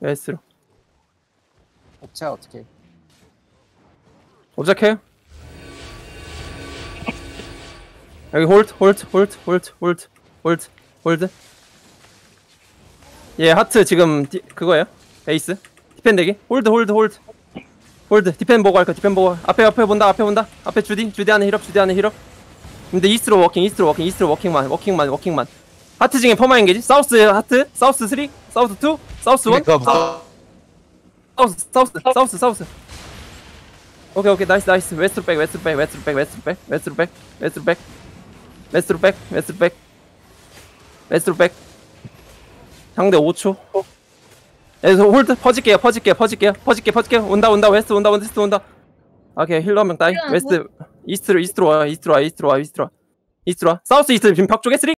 웨스트로. 업체야 어떻게? 오작해요. 여기 홀드. 예, 하트 지금 그거예요. 에이스. 디펜 대기. 홀드. 디펜 보고 할까? 디펜 보고. 앞에 본다. 앞에 주디 안에 힐업. 근데 이스트로 워킹만. 하트 중에 퍼마인 게지. 사우스 하트. 사우스 3, 사우스 2, 사우스 1. 사우스. 오케이. 나이스. 웨스트로 백. 상대 5초. 여기서 홀드 퍼질게요. 온다. 웨스트 온다. 오케이, 힐러 한 명 따이. 웨스트 이스트로 와. 사우스 이스트 지금 벽 쪽에 3